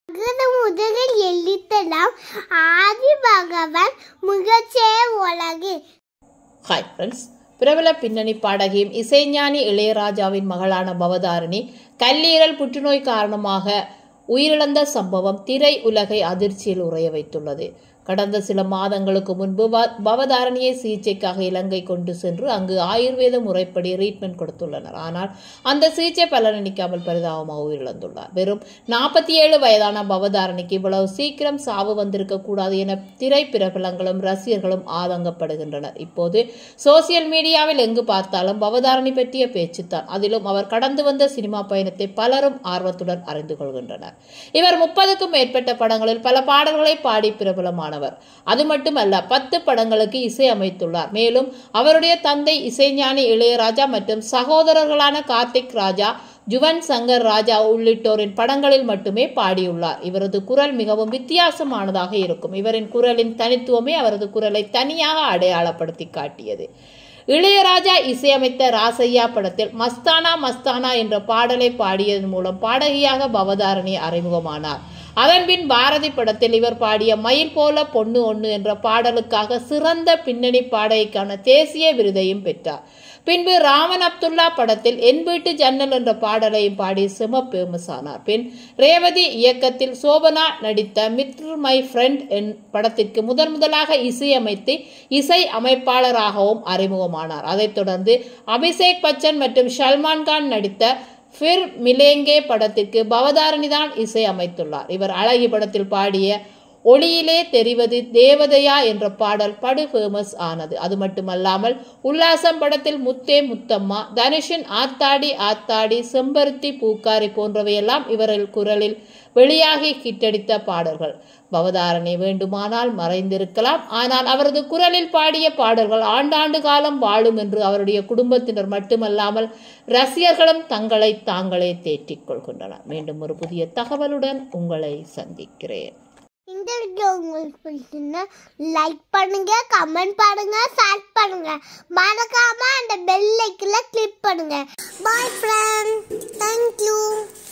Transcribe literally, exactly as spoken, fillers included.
முதலில் எழுத்தலாம் ஆதி பகவான் முகச்சே உலகு. ஹாய் ஃப்ரெண்ட்ஸ், பிரபல பின்னணி பாடகியும் இசைஞானி இளையராஜாவின் மகளான பவதாரணி கல்லீரல் புற்றுநோய் காரணமாக உயிரிழந்த சம்பவம் திரை உலகை அதிர்ச்சியில் உறைய வைத்துள்ளது. கடந்த சில மாதங்களுக்கு முன்பு பவதாரணியை சிகிச்சைக்காக இலங்கை கொண்டு சென்று அங்கு ஆயுர்வேத முறைப்படி ட்ரீட்மெண்ட் கொடுத்துள்ளனர். ஆனால் அந்த சிகிச்சை பலனளிக்காமல் பரிதாபமாக உயிரிழந்துள்ளார். வெறும் நாற்பத்தி ஏழு வயதான பவதாரணிக்கு இவ்வளவு சீக்கிரம் சாவு வந்திருக்க கூடாது என திரை பிரபலங்களும் ரசிகர்களும் ஆதங்கப்படுகின்றனர். இப்போது சோசியல் மீடியாவில் எங்கு பார்த்தாலும் பவதாரணி பற்றிய பேச்சுத்தான். அதிலும் அவர் கடந்து வந்த சினிமா பயணத்தை பலரும் ஆர்வத்துடன் அறிந்து கொள்கின்றனர். இவர் முப்பதுக்கும் மேற்பட்ட படங்களில் பல பாடல்களை பாடி பிரபலமான அது மட்டுமல்ல, பத்து படங்களுக்கு இசை அமைத்துள்ளார். மேலும் அவருடைய தந்தை இசைஞானி இளையராஜா மற்றும் சகோதரர்களான கார்த்திக் ராஜா, ஜுவன் சங்கர் ராஜா உள்ளிட்டோரின் படங்களில் மட்டுமே பாடியுள்ளார். இவரது குரல் மிகவும் வித்தியாசமானதாக இருக்கும். இவரின் குரலின் தனித்துவமே அவரது குரலை தனியாக அடையாளப்படுத்தி காட்டியது. இளையராஜா இசையமைத்த ராசையா படத்தில் மஸ்தானா மஸ்தானா என்ற பாடலை பாடியதன் மூலம் பாடகியாக பவதாரணி அறிமுகமானார். அதன்பின் பாரதி படத்தில் இவர் பாடிய மயில் போல பொண்ணு ஒண்ணு என்ற பாடலுக்காக சிறந்த பின்னணி பாடகிக்கான தேசிய விருதையும் பெற்றார். பின்பு ராமன் அப்துல்லா படத்தில் என் வீட்டு ஜன்னல் என்ற பாடலையும் பாடி செம பேமஸ் ஆனார். பின் ரேவதி இயக்கத்தில் சோபனா நடித்த மிஸ்டர் மை ஃப்ரெண்ட் என் படத்திற்கு முதன் முதலாக இசையமைத்து இசை அமைப்பாளராகவும் அறிமுகமானார். அதைத் தொடர்ந்து அபிஷேக் பச்சன் மற்றும் சல்மான் கான் நடித்த ஃபிர் மிலேங்கே படத்திற்கு பவதாரணி தான் இசை அமைத்துள்ளார். இவர் அழகி படத்தில் பாடிய ஒளியிலே தெரிவது தேவதையா என்ற பாடல் படு ஃபேமஸ் ஆனது. அது மட்டுமல்லாமல் உல்லாசம் படத்தில் முத்தே முத்தம்மா, தனுஷின் ஆத்தாடி ஆத்தாடி, செம்பருத்தி பூக்காரி போன்றவையெல்லாம் இவரின் குரலில் வெளியாகி கிட்டடித்த பாடல்கள். பவதாரணி வேண்டுமானால் மறைந்திருக்கலாம், ஆனால் அவரது குரலில் பாடிய பாடல்கள் ஆண்டாண்டு காலம் வாழும் என்று அவருடைய குடும்பத்தினர் மட்டுமல்லாமல் ரசிகர்களும் தங்களை தாங்களே தேற்றிக் கொள்கின்றனர். மீண்டும் ஒரு புதிய தகவலுடன் உங்களை சந்திக்கிறேன். இந்த வீடியோ உங்களுக்கு பிடிச்சிருந்தா லைக் பண்ணுங்க, கமெண்ட் பண்ணுங்க, ஷேர் பண்ணுங்க. மறக்காம அந்த பெல் ஐக்கனை கிளிக் பண்ணுங்க. Bye friend, thank you.